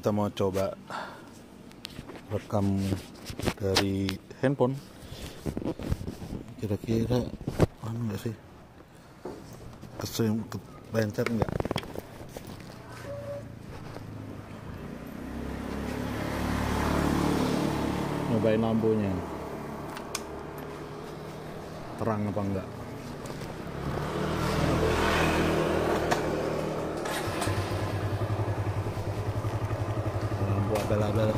kita mau coba rekam dari handphone. Kira-kira enggak sih, kepencet enggak? Nyobain lampunya terang apa enggak. Lampu abal-abal.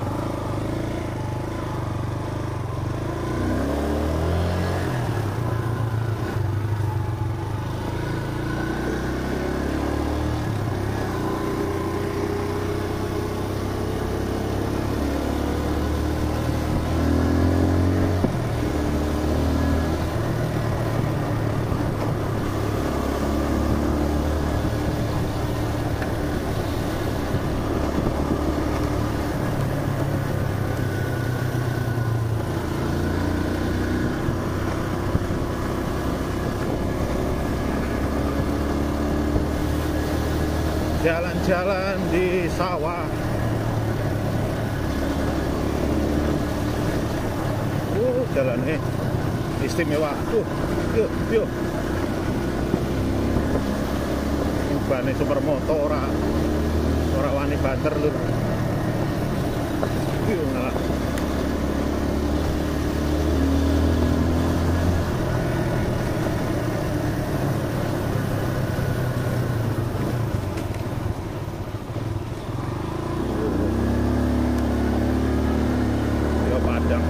Jalan-jalan di sawah. Jalannya istimewa. Yuk. Bane supermoto ora wani banter lur. Yuk ngalah. Padang.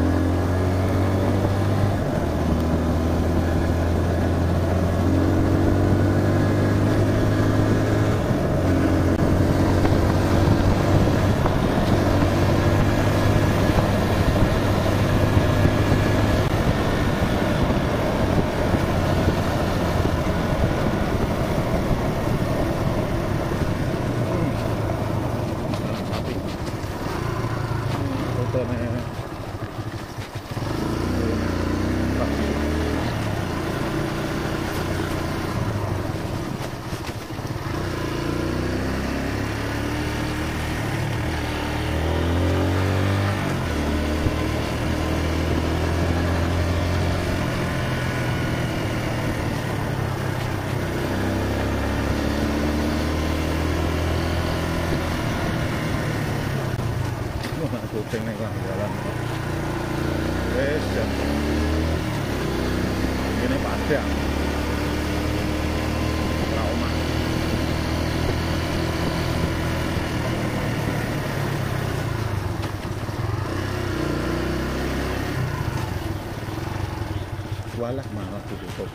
Kucing nih kan jalan. Wes jam. Ini Padang. Trauma. Walah malah ditutup.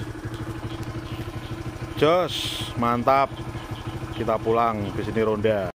Jos, mantap. Kita pulang, di sini ronda.